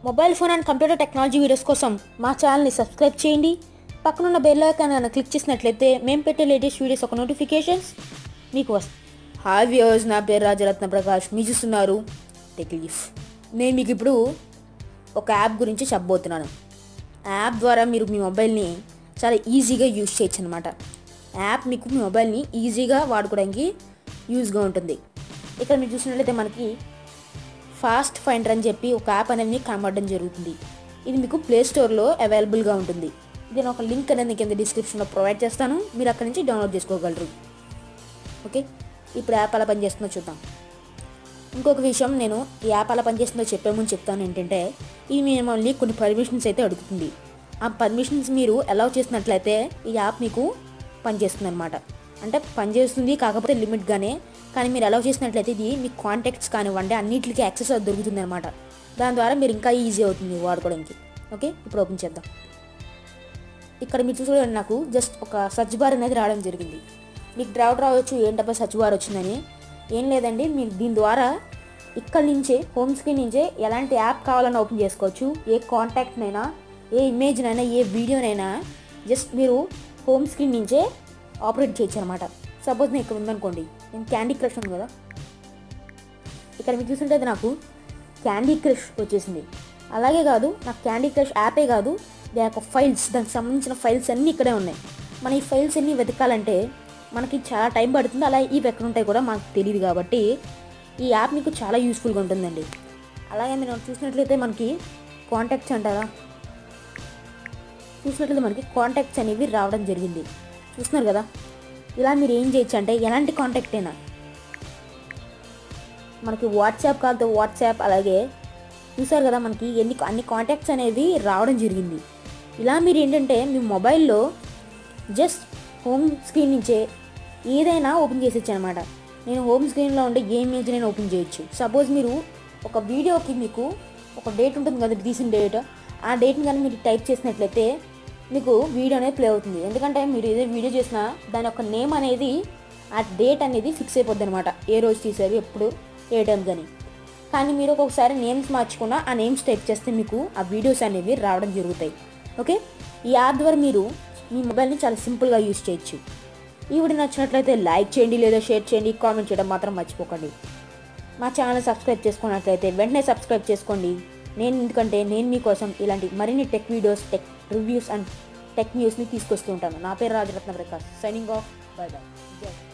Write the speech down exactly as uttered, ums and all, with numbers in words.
Mobile phone and computer technology videos కోసం మా ఛానల్ని సబ్స్క్రైబ్ చేయండి. పక్కనున్న బెల్ ఐకాన్ క్లిక్ చేసినట్లయితే మేము పెట్టే లేటెస్ట్ వీడియోస్ ఒక నోటిఫికేషన్స్ మీకు వస్తాయి. హాయ్ వ్యూవర్స్, నా పేరు రాజరత్న ప్రకాష్. మీరు చూస్తున్నారు టెక్ లీఫ్. నేను మీకు ఇప్పుడు ఒక యాప్ గురించి చెప్పబోతున్నాను. యాప్ ద్వారా మీరు మీ మొబైల్ని చాలా ఈజీగా యూజ్ చేయొచ్చు అనమాట. యాప్ మీకు మీ మొబైల్ని ఈజీగా వాడుకోవడానికి యూజ్గా ఉంటుంది. ఇక్కడ మీరు చూసినట్లయితే మనకి ఫాస్ట్ ఫైండర్ అని చెప్పి ఒక యాప్ అనేది కనబడడం జరుగుతుంది. ఇది మీకు ప్లే స్టోర్లో అవైలబుల్గా ఉంటుంది. నేను ఒక లింక్ అనేది కింద డిస్క్రిప్షన్లో ప్రొవైడ్ చేస్తాను, మీరు అక్కడి నుంచి డౌన్లోడ్ చేసుకోగలరు. ఓకే, ఇప్పుడు యాప్ ఎలా పనిచేస్తుందో చూద్దాం. ఇంకొక విషయం, నేను ఈ యాప్ ఎలా పనిచేస్తుందో చెప్పే ముందు చెప్తాను ఏంటంటే, ఇది మిమ్మల్ని కొన్ని పర్మిషన్స్ అయితే అడుగుతుంది. ఆ పర్మిషన్స్ మీరు అలౌ చేసినట్లయితే ఈ యాప్ మీకు పనిచేస్తుంది అనమాట. అంటే పనిచేస్తుంది, కాకపోతే లిమిట్గానే. కానీ మీరు అలౌ చేసినట్లయితే ఇది మీ కాంటాక్ట్స్ కానివ్వండి అన్నింటికి యాక్సెస్ దొరుకుతుంది అనమాట. దాని ద్వారా మీరు ఇంకా ఈజీ అవుతుంది వాడుకోవడానికి. ఓకే, ఇప్పుడు ఓపెన్ చేద్దాం. ఇక్కడ మీరు చూసుకోండి, నాకు జస్ట్ ఒక సర్చ్ బార్ అనేది రావడం జరిగింది. మీకు డౌట్ రావచ్చు ఏంటప్ప సర్చ్ బార్ వచ్చిందని. ఏం లేదండి, మీరు దీని ద్వారా ఇక్కడ నుంచే హోమ్ స్క్రీన్ నుంచే ఎలాంటి యాప్ కావాలన్నా ఓపెన్ చేసుకోవచ్చు. ఏ కాంటాక్ట్నైనా, ఏ ఇమేజ్నైనా, ఏ వీడియోనైనా జస్ట్ మీరు హోమ్ స్క్రీన్ నుంచే ఆపరేట్ చేయొచ్చు అనమాట. సపోజ్ నేను ఇక్కడ ఉందనుకోండి, నేను క్యాండీ క్రష్ ఉంది కదా, ఇక్కడ మీరు చూస్తుంటే నాకు క్యాండీ క్రష్ వచ్చేసింది. అలాగే కాదు, నాకు క్యాండీ క్రష్ యాపే కాదు, దాని యొక్క ఫైల్స్, దానికి సంబంధించిన ఫైల్స్ అన్నీ ఇక్కడే ఉన్నాయి. మన ఈ ఫైల్స్ అన్నీ వెతకాలంటే మనకి చాలా టైం పడుతుంది. అలా ఇవి ఎక్కడ ఉంటాయి కూడా మనకు తెలియదు. కాబట్టి ఈ యాప్ మీకు చాలా యూస్ఫుల్గా ఉంటుందండి. అలాగే మీరు చూసినట్లయితే మనకి కాంటాక్ట్స్ అంటారా, చూసినట్లయితే మనకి కాంటాక్ట్స్ అనేవి రావడం జరిగింది. చూస్తున్నారు కదా, ఇలా మీరు ఏం చేయొచ్చు అంటే ఎలాంటి కాంటాక్ట్ అయినా మనకి వాట్సాప్ కాల్తో వాట్సాప్, అలాగే చూసారు కదా మనకి ఎన్ని అన్ని కాంటాక్ట్స్ అనేవి రావడం జరిగింది. ఇలా మీరు ఏంటంటే మీ మొబైల్లో జస్ట్ హోమ్ స్క్రీన్ నుంచే ఏదైనా ఓపెన్ చేసేయచ్చు అనమాట. నేను హోమ్ స్క్రీన్లో ఉండే ఏ ఇమేజ్ నేను ఓపెన్ చేయొచ్చు. సపోజ్ మీరు ఒక వీడియోకి మీకు ఒక డేట్ ఉంటుంది కదా, రీసెంట్ డేట్, ఆ డేట్ని కానీ మీరు టైప్ చేసినట్లయితే మీకు వీడియో అనేది ప్లే అవుతుంది. ఎందుకంటే మీరు ఏదైనా వీడియో చేసినా దాని యొక్క నేమ్ అనేది, ఆ డేట్ అనేది ఫిక్స్ అయిపోద్ది అనమాట. ఏ రోజు తీసారు, ఎప్పుడు, ఏ టైం కానీ. కానీ మీరు ఒక్కొక్కసారి నేమ్స్ మార్చుకున్నా ఆ నేమ్స్ టైప్ చేస్తే మీకు ఆ వీడియోస్ అనేవి రావడం జరుగుతాయి. ఓకే, ఈ యాప్ ద్వారా మీరు మీ మొబైల్ని చాలా సింపుల్గా యూజ్ చేయొచ్చు. ఈ వీడియో నచ్చినట్లయితే లైక్ చేయండి, లేదా షేర్ చేయండి, కామెంట్ చేయడం మాత్రం మర్చిపోకండి. మా ఛానల్ సబ్స్క్రైబ్ చేసుకున్నట్లయితే వెంటనే సబ్స్క్రైబ్ చేసుకోండి. నేను ఎందుకంటే నేను మీకోసం ఇలాంటి మరిన్ని tech videos, tech reviews and tech న్యూస్ని తీసుకొస్తూ ఉంటాను. నా పేరు Rajaratna Prakash. Signing off. Bye by.